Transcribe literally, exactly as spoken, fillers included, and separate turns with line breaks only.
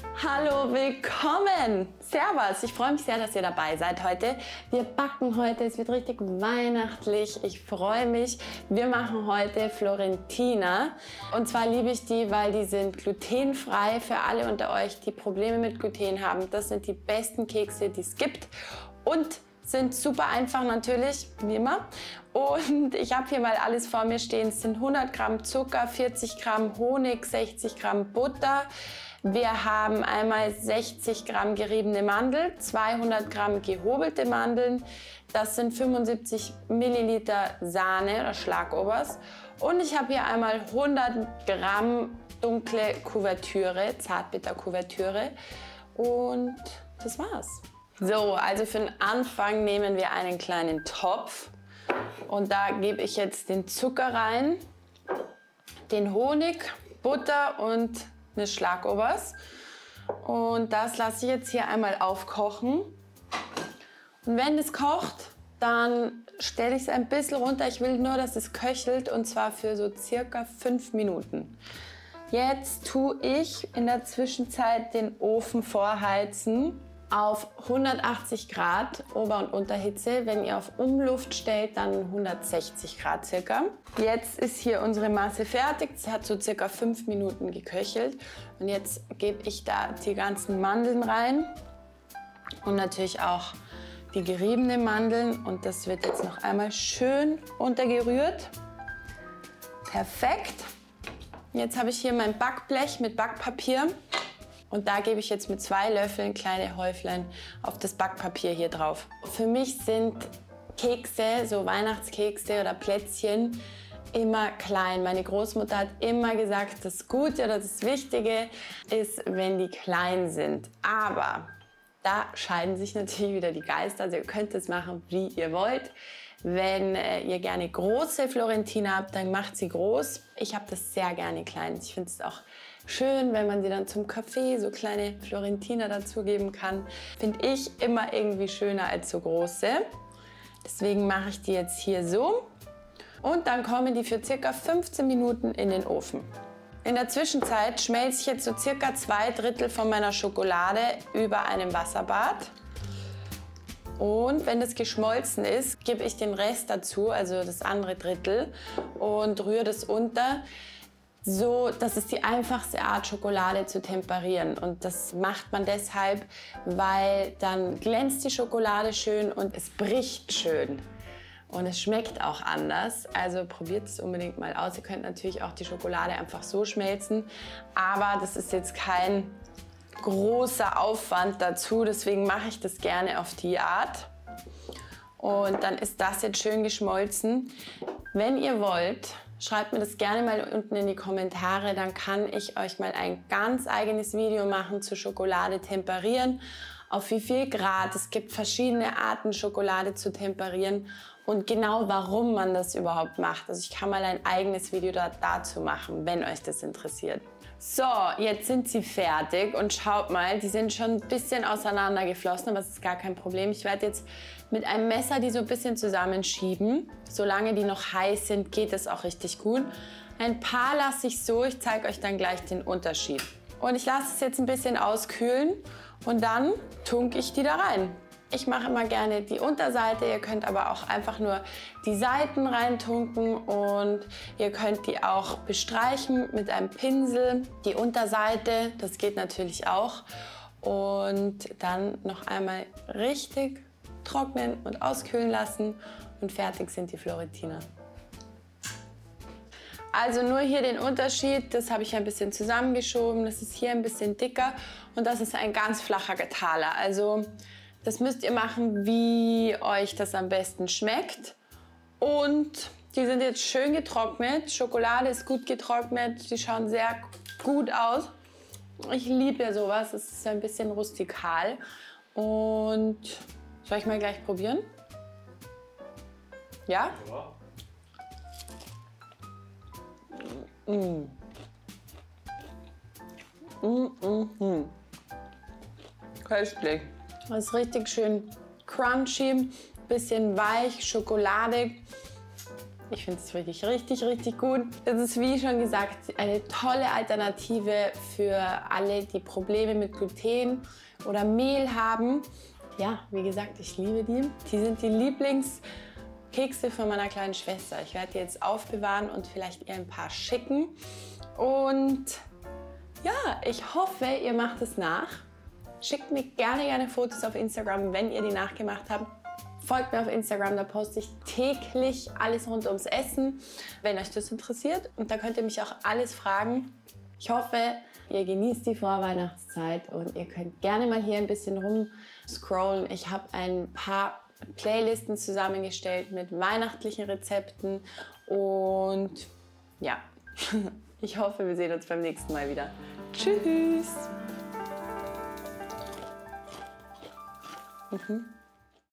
Hallo, willkommen! Servus, ich freue mich sehr, dass ihr dabei seid heute. Wir backen heute, es wird richtig weihnachtlich. Ich freue mich. Wir machen heute Florentina. Und zwar liebe ich die, weil die sind glutenfrei für alle unter euch, die Probleme mit Gluten haben. Das sind die besten Kekse, die es gibt. Und sind super einfach natürlich, wie immer. Und ich habe hier mal alles vor mir stehen. Es sind hundert Gramm Zucker, vierzig Gramm Honig, sechzig Gramm Butter. Wir haben einmal sechzig Gramm geriebene Mandel, zweihundert Gramm gehobelte Mandeln. Das sind fünfundsiebzig Milliliter Sahne oder Schlagobers. Und ich habe hier einmal hundert Gramm dunkle Kuvertüre, Zartbitterkuvertüre. Und das war's. So, also für den Anfang nehmen wir einen kleinen Topf und da gebe ich jetzt den Zucker rein, den Honig, Butter und eine Schlagobers. Und das lasse ich jetzt hier einmal aufkochen. Und wenn es kocht, dann stelle ich es ein bisschen runter. Ich will nur, dass es köchelt und zwar für so circa fünf Minuten. Jetzt tue ich in der Zwischenzeit den Ofen vorheizen auf hundertachtzig Grad Ober- und Unterhitze. Wenn ihr auf Umluft stellt, dann hundertsechzig Grad circa. Jetzt ist hier unsere Masse fertig. Es hat so circa fünf Minuten geköchelt. Und jetzt gebe ich da die ganzen Mandeln rein und natürlich auch die geriebenen Mandeln. Und das wird jetzt noch einmal schön untergerührt. Perfekt. Jetzt habe ich hier mein Backblech mit Backpapier. Und da gebe ich jetzt mit zwei Löffeln kleine Häuflein auf das Backpapier hier drauf. Für mich sind Kekse, so Weihnachtskekse oder Plätzchen, immer klein. Meine Großmutter hat immer gesagt, das Gute oder das Wichtige ist, wenn die klein sind. Aber da scheiden sich natürlich wieder die Geister. Also ihr könnt es machen, wie ihr wollt. Wenn äh, ihr gerne große Florentina habt, dann macht sie groß. Ich habe das sehr gerne klein. Ich finde es auch schön, wenn man sie dann zum Kaffee so kleine Florentina dazugeben kann. Finde ich immer irgendwie schöner als so große. Deswegen mache ich die jetzt hier so. Und dann kommen die für circa fünfzehn Minuten in den Ofen. In der Zwischenzeit schmelze ich jetzt so circa zwei Drittel von meiner Schokolade über einem Wasserbad. Und wenn das geschmolzen ist, gebe ich den Rest dazu, also das andere Drittel, und rühre das unter. So, das ist die einfachste Art, Schokolade zu temperieren. Und das macht man deshalb, weil dann glänzt die Schokolade schön und es bricht schön. Und es schmeckt auch anders. Also probiert es unbedingt mal aus. Ihr könnt natürlich auch die Schokolade einfach so schmelzen. Aber das ist jetzt kein großer Aufwand dazu. Deswegen mache ich das gerne auf die Art. Und dann ist das jetzt schön geschmolzen. Wenn ihr wollt, schreibt mir das gerne mal unten in die Kommentare, dann kann ich euch mal ein ganz eigenes Video machen zu Schokolade temperieren. Auf wie viel Grad. Es gibt verschiedene Arten, Schokolade zu temperieren und genau warum man das überhaupt macht. Also ich kann mal ein eigenes Video da, dazu machen, wenn euch das interessiert. So, jetzt sind sie fertig und schaut mal, die sind schon ein bisschen auseinandergeflossen, aber das ist gar kein Problem. Ich werde jetzt mit einem Messer die so ein bisschen zusammenschieben. Solange die noch heiß sind, geht es auch richtig gut. Ein paar lasse ich so, ich zeige euch dann gleich den Unterschied. Und ich lasse es jetzt ein bisschen auskühlen und dann tunke ich die da rein. Ich mache immer gerne die Unterseite, ihr könnt aber auch einfach nur die Seiten reintunken und ihr könnt die auch bestreichen mit einem Pinsel. Die Unterseite, das geht natürlich auch. Und dann noch einmal richtig trocknen und auskühlen lassen und fertig sind die Florentina. Also nur hier den Unterschied, das habe ich ein bisschen zusammengeschoben, das ist hier ein bisschen dicker und das ist ein ganz flacher Taler. Also das müsst ihr machen, wie euch das am besten schmeckt. Und die sind jetzt schön getrocknet. Schokolade ist gut getrocknet. Die schauen sehr gut aus. Ich liebe ja sowas. Es ist ein bisschen rustikal. Und soll ich mal gleich probieren? Ja? Ja. Mm. Mm, mm, mm. Köstlich. Das ist richtig schön crunchy, bisschen weich, schokoladig. Ich finde es wirklich richtig, richtig gut. Das ist, wie schon gesagt, eine tolle Alternative für alle, die Probleme mit Gluten oder Mehl haben. Ja, wie gesagt, ich liebe die. Die sind die Lieblingskekse von meiner kleinen Schwester. Ich werde die jetzt aufbewahren und vielleicht ihr ein paar schicken. Und ja, ich hoffe, ihr macht es nach. Schickt mir gerne, gerne Fotos auf Instagram, wenn ihr die nachgemacht habt. Folgt mir auf Instagram, da poste ich täglich alles rund ums Essen, wenn euch das interessiert. Und da könnt ihr mich auch alles fragen. Ich hoffe, ihr genießt die Vorweihnachtszeit und ihr könnt gerne mal hier ein bisschen rumscrollen. Ich habe ein paar Playlisten zusammengestellt mit weihnachtlichen Rezepten. Und ja, ich hoffe, wir sehen uns beim nächsten Mal wieder. Tschüss! Mhm.